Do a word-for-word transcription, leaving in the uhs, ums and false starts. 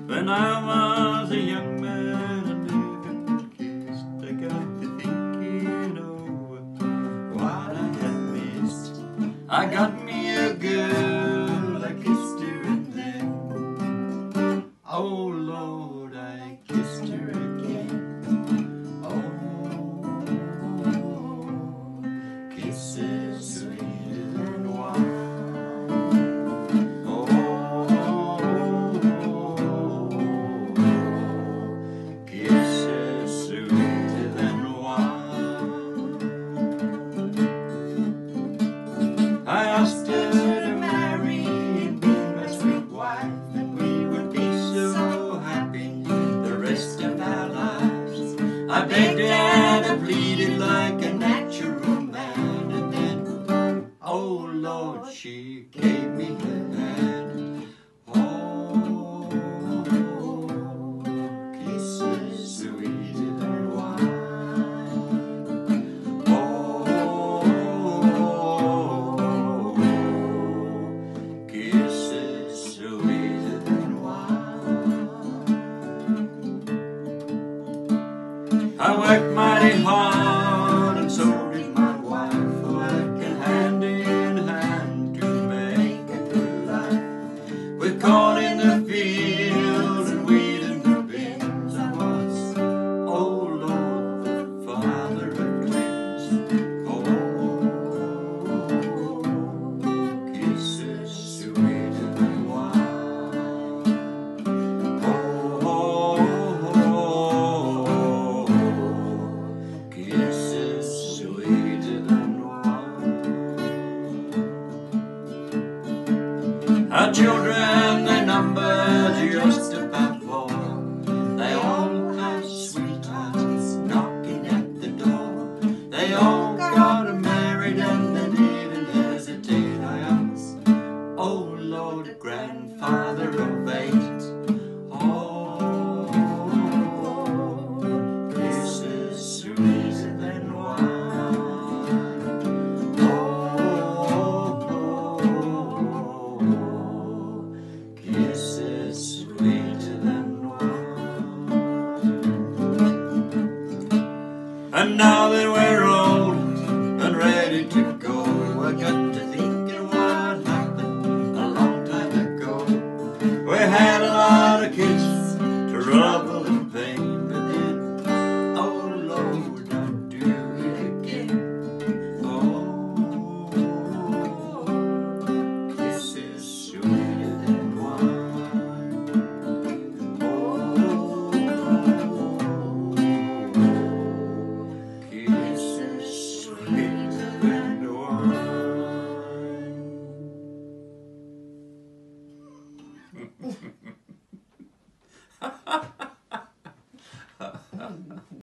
When I was a young man and never kissed, I got to thinking, oh, what I had missed. I got me a girl, I kissed her and then, oh Lord, I kissed her again. Oh, kisses sweeter than wine. I asked her to marry and be my sweet wife, and we would be so happy the rest of our lives. I begged and I pleaded like a natural man, and then, oh Lord, she gave me her hand. Oh, kisses sweeter than wine. I worked mighty hard, and so did my wife, working hand in hand to make a good life. With corn in the fields and wheat in the bins, I was, oh Lord, the father of twins. Oh, kisses sweeter than wine. Our children, they number just about four. They all have sweethearts knocking at the door. They all got married and they didn't hesitate. I asked, oh Lord, grandfather of eight. Oh, kisses sweeter than wine. And now that we're old and ready to go, I got to thinking what happened a long time ago. We had a lot of kids, trouble and pain, but then, oh Lord, I'd do it again. Oh, kisses sweeter than wine. Oh,